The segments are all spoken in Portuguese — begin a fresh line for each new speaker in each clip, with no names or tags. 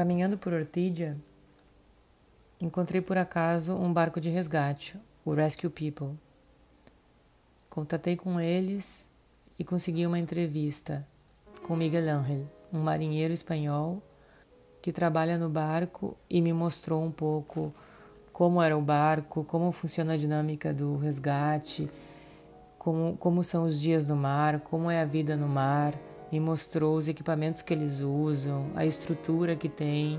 Caminhando por Ortigia, encontrei por acaso um barco de resgate, o Rescue People. Contatei com eles e consegui uma entrevista com Miguel Ángel, um marinheiro espanhol que trabalha no barco e me mostrou um pouco como era o barco, como funciona a dinâmica do resgate, como são os dias no mar, como é a vida no mar. Me mostrou os equipamentos que eles usam, a estrutura que tem.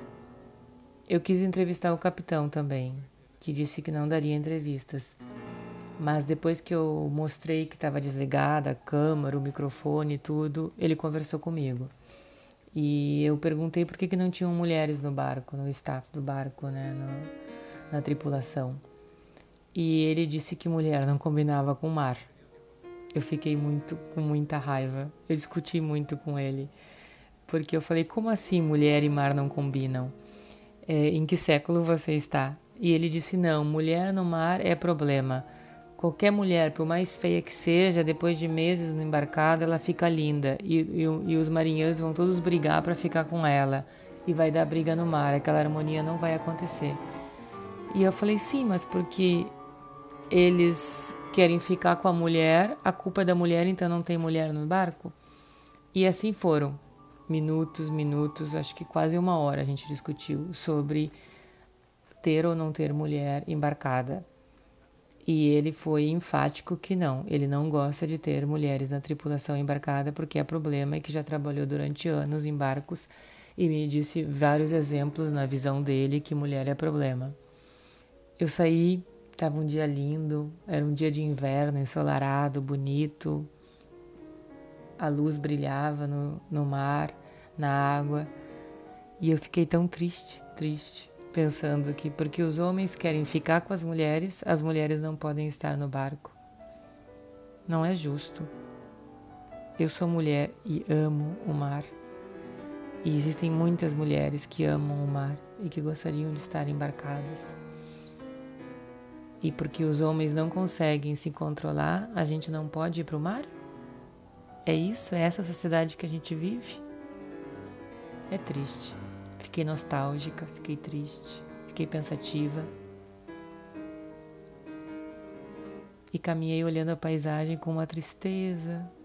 Eu quis entrevistar o capitão também, que disse que não daria entrevistas. Mas depois que eu mostrei que estava desligada a câmera, o microfone e tudo, ele conversou comigo. E eu perguntei por que não tinham mulheres no barco, no staff do barco, né, na tripulação. E ele disse que mulher não combinava com o mar. Eu fiquei com muita raiva. Eu discuti muito com ele. Porque eu falei, como assim mulher e mar não combinam? Em que século você está? E ele disse, não, mulher no mar é problema. Qualquer mulher, por mais feia que seja, depois de meses no embarcado, ela fica linda. E os marinheiros vão todos brigar para ficar com ela. E vai dar briga no mar, aquela harmonia não vai acontecer. E eu falei, sim, mas porque eles querem ficar com a mulher, a culpa é da mulher, então não tem mulher no barco? E assim foram. Minutos, acho que quase 1 hora a gente discutiu sobre ter ou não ter mulher embarcada. E ele foi enfático que não, ele não gosta de ter mulheres na tripulação embarcada porque é problema e que já trabalhou durante anos em barcos e me disse vários exemplos na visão dele que mulher é problema. Eu saí, estava um dia lindo, era um dia de inverno, ensolarado, bonito, a luz brilhava no mar, na água, e eu fiquei tão triste, pensando que porque os homens querem ficar com as mulheres não podem estar no barco. Não é justo. Eu sou mulher e amo o mar. E existem muitas mulheres que amam o mar e que gostariam de estar embarcadas. E porque os homens não conseguem se controlar, a gente não pode ir para o mar? É isso? É essa sociedade que a gente vive? É triste. Fiquei nostálgica, fiquei triste, fiquei pensativa. E caminhei olhando a paisagem com uma tristeza,